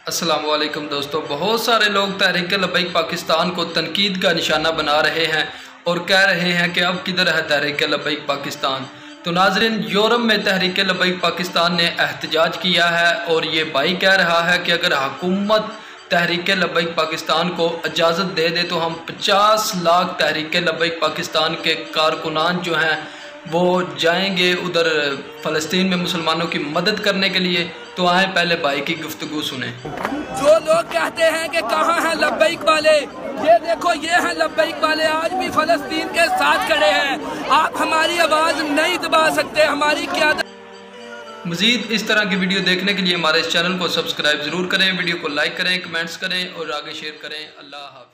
अस्सलाम वालेकुम दोस्तों, बहुत सारे लोग तहरीक लब्बैक पाकिस्तान को तनकीद का निशाना बना रहे हैं और कह रहे हैं कि अब किधर है तहरीक लब्बैक पाकिस्तान। तो नाज़रीन, यूरोप में तहरीक लब्बैक पाकिस्तान ने एहतजाज किया है और ये भाई कह रहा है कि अगर हुकूमत तहरीक लब्बैक पाकिस्तान को इजाज़त दे दे तो हम 50 लाख तहरीक लब्बैक पाकिस्तान के कारकुनान जो हैं वो जाएंगे उधर फ़लस्तीन में मुसलमानों की मदद करने के लिए। तो आए पहले भाई की गुफ्तगू सुने। जो लोग कहते हैं कि कहाँ हैं लब्बैक वाले, ये देखो ये हैं लब्बैक वाले, आज भी फ़लस्तीन के साथ खड़े हैं। आप हमारी आवाज़ नहीं दबा सकते, हमारी क़यादत। मज़ीद इस तरह की वीडियो देखने के लिए हमारे इस चैनल को सब्सक्राइब ज़रूर करें, वीडियो को लाइक करें, कमेंट्स करें और आगे शेयर करें। अल्लाह हाफ़िज़।